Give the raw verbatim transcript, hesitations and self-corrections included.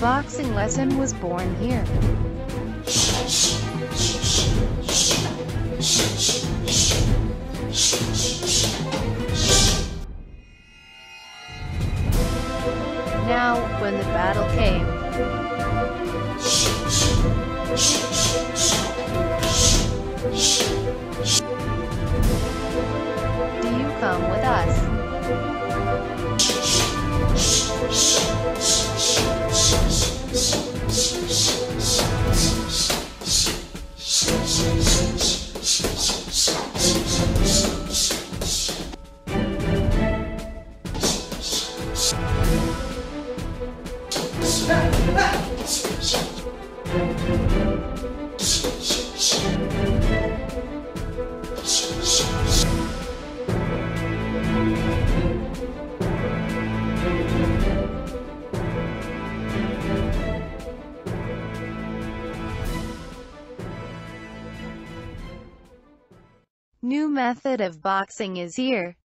boxing lesson was born here. Now, when the battle came, do you come with us? New method of boxing is here.